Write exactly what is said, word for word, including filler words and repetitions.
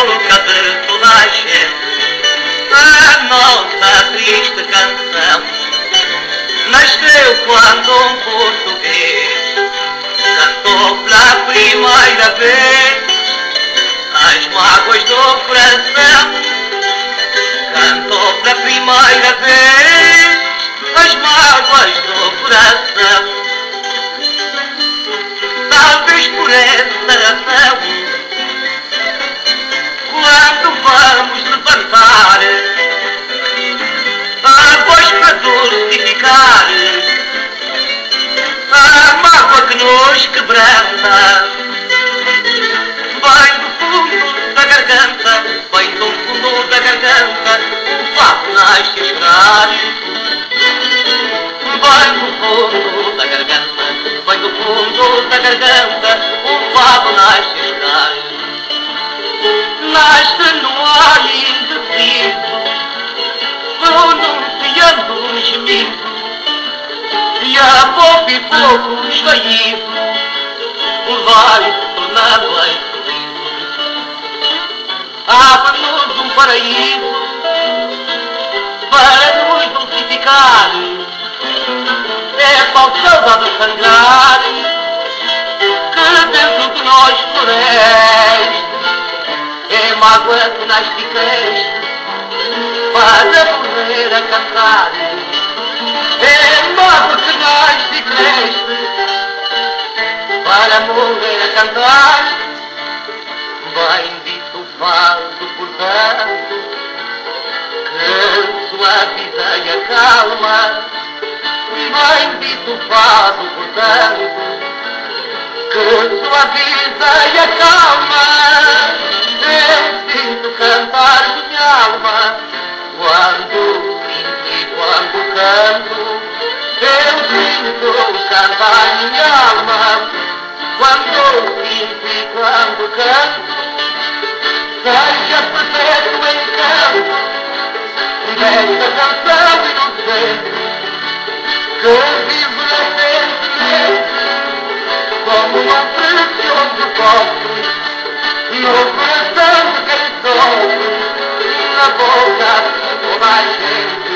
boca de toda a gente a nossa triste canção. Nasceu quando um português cantou pela primeira vez as mágoas do coração. Cantou pela primeira vez as mágoas do coração. Talvez por essa razão, quando vamos levantar a voz para dulcificar a mágoa que nos quebranta, vem do fundo da garganta, vem do fundo da garganta, o papo nasce a chorar. Vem do fundo da garganta, vem do fundo da garganta, o papo nasce a chorar. Nasce no ar indeciso, pronunciando um gemido, e a pouco e pouco esvaído vai se tornando em sorriso. Abre-nos um paraíso para nos dulcificar. É falta de sangrar que dentro de nós floresce. É mágoa que nasce e cresce para morrer a cantar. É mágoa que nasce e cresce para morrer a cantar. Bendito o fado, portanto, que suaviza e acalma. Bendito o fado, portanto, que suaviza e acalma. Eu sinto cantar minha alma quando sinto e quando canto. Eu sinto cantar minha alma quando sinto e quando canto. Seja perfeito o encanto desta canção inocente que vive latente como um precioso cofre no coração de quem sofre, na boca de toda a gente.